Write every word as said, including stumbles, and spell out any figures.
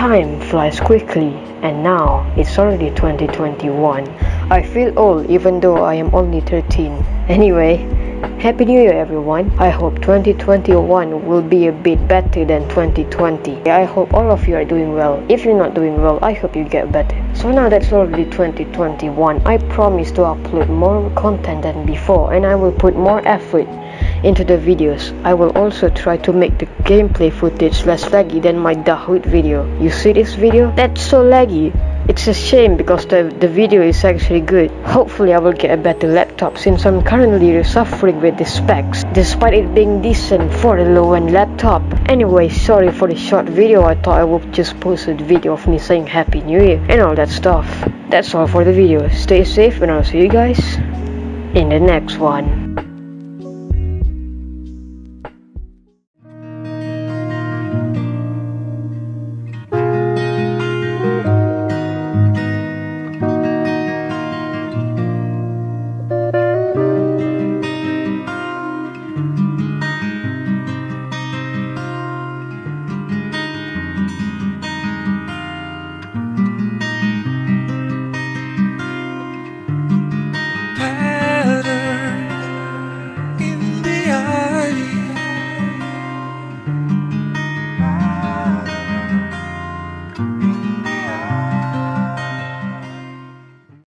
Time flies quickly, and now it's already twenty twenty-one. I feel old even though I am only thirteen. Anyway, Happy New Year everyone. I hope twenty twenty-one will be a bit better than twenty twenty. I hope all of you are doing well. If you're not doing well, I hope you get better. So now that's already twenty twenty-one, I promise to upload more content than before, and I will put more effort into the videos. I will also try to make the gameplay footage less laggy than my Dahood video. You see this video? That's so laggy. It's a shame because the, the video is actually good. Hopefully I will get a better laptop since I'm currently suffering with the specs, despite it being decent for a low-end laptop. Anyway, sorry for the short video. I thought I would just post a video of me saying Happy New Year and all that stuff. That's all for the video. Stay safe and I'll see you guys in the next one.